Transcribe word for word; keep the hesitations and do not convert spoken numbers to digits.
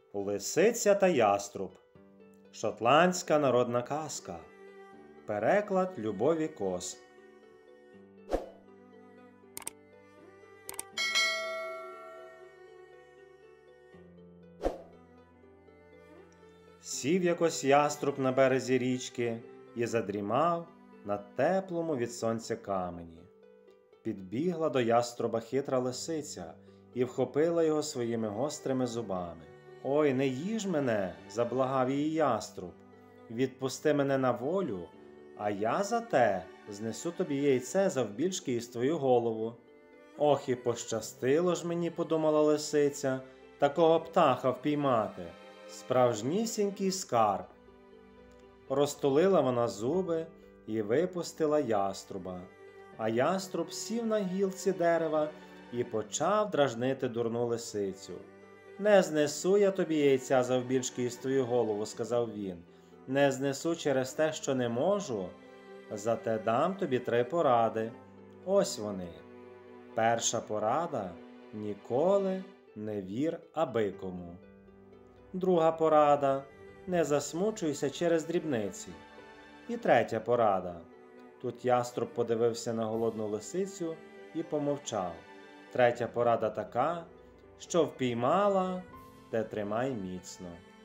Лисиця та яструб. Шотландська народна казка. Переклад Любові Кос. Сів якось яструб на березі річки і задрімав на теплому від сонця камені. Підбігла до яструба хитра лисиця і вхопила його своїми гострими зубами. «Ой, не їж мене!» – заблагав її яструб. «Відпусти мене на волю, а я за те знесу тобі яйце завбільшки із твою голову». «Ох, і пощастило ж мені!» – подумала лисиця, – «такого птаха впіймати! Справжнісінький скарб!» Розтулила вона зуби і випустила яструба. А яструб сів на гілці дерева і почав дражнити дурну лисицю. «Не знесу я тобі яйця завбільшки із твою голову», – сказав він. «Не знесу через те, що не можу, зате дам тобі три поради. Ось вони. Перша порада – ніколи не вір абикому. Друга порада – не засмучуйся через дрібниці. І третя порада». Тут яструб подивився на голодну лисицю і помовчав. «Третя порада така, що впіймала, те тримай міцно».